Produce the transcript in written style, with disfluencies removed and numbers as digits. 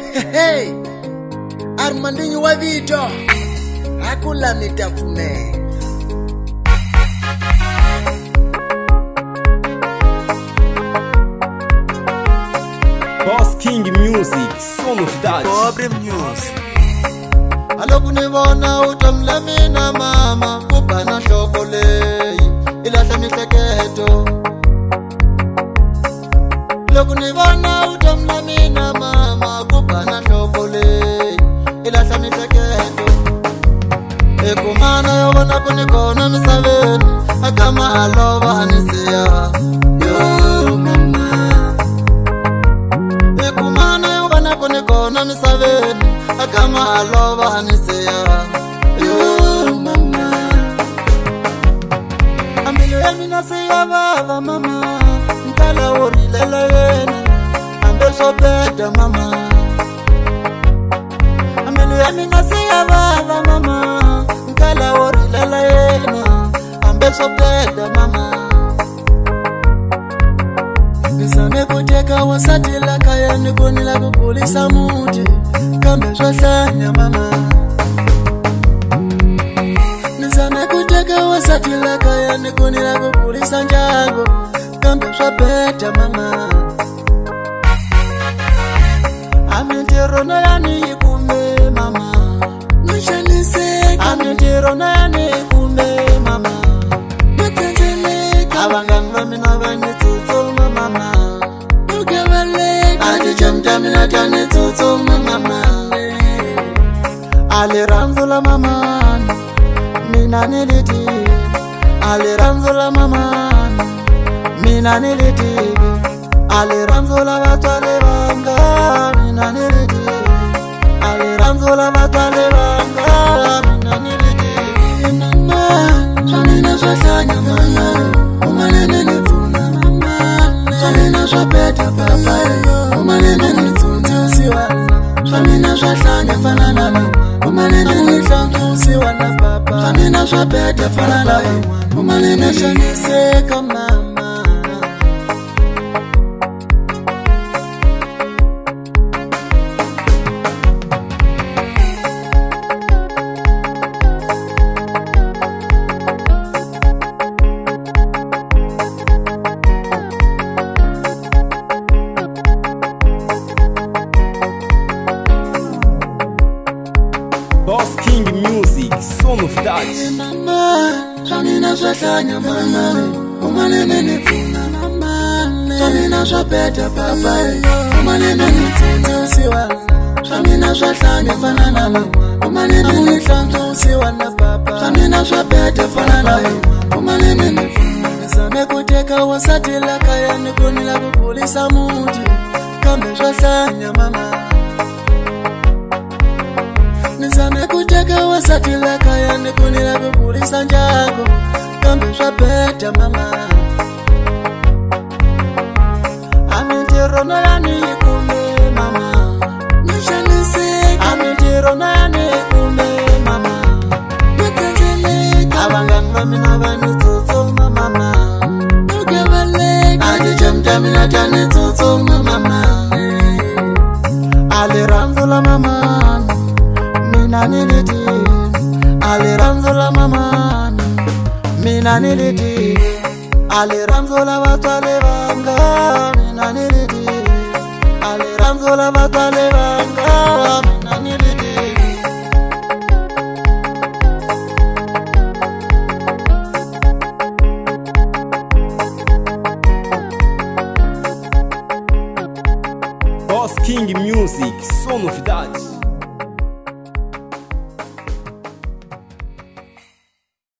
Hey, Armandinho wa Vito hakula mitafune. Boss King Music, Son of Dutch. Problem News. Alokunivona utamlamina mama kubana shokole ilahla mihleketo. Alokunivona utamlamina mama kubana shokole ilahla mihleketo. Ekumana yobona kunikona misaveni akama alova anisiya. Yo mama ekumana yobona kunikona misaveni akama alova anisiya. Yo mama ambilo ya mina siya baba mama nkala urilela yena ambe sopeta mama. Ambilo ya mina siya baba mama nkala urilela yena ambe sopeta mama. Nizame kuteka wasati la kaya nikoni la kukulisa muti kambe shohlanya mama. Nizame kuteka wasati la kaya nikoni la kukulisa njago kambe shopeta mama. Amintirona yani ikume mama nishaniseka. Amintirona yani ikume mama natenzeleka. Abanganga mina banitutuma mama ukebaleka. Ajijamta mina tanitutuma mama. Aliranzula mama mina niliti. Aliranzula mama mina niliti. Aliranzula batwale banga mina niliti. Aliranzula batwale banga mina niliti. Mama chamina shohlanya mama umalene nifuna mama. Chamina shopeta papa umalene nifuna siwana. Chamina shohlanya fana nami umalene nifuna siwana papa. Chamina shopeta fana nami umalene shaniseka mama. Boss King Music, Son of Dutch. Mama, chamina shohlanya mama umalene nifuna mama. Chamina shopeta papa umalene nifuna siwana. Chamina shohlanya fana nami umalene nifuna siwana papa. Chamina shopeta fana nami umalene nifuna. Nizame kuteka wasati la kaya nikoni la kukulisa muti kambe shohlanya mama. Nizame kuteka wasati la kaya nikoni la kukulisa njago kambe shopeta mama. Amintirona yani ikume mama nishaniseka. Amintirona yani ikume mama natenzeleka. Abanganga mina banitutuma mama ukebaleka. Ajijamta mina tanitutuma mama. Aliranzula mama mina niliti. Aliranzula mama mina niliti. Aliranzula batwale banga mina niliti. Aliranzula batwale banga mina niliti. Boss King Music, Son of Dutch.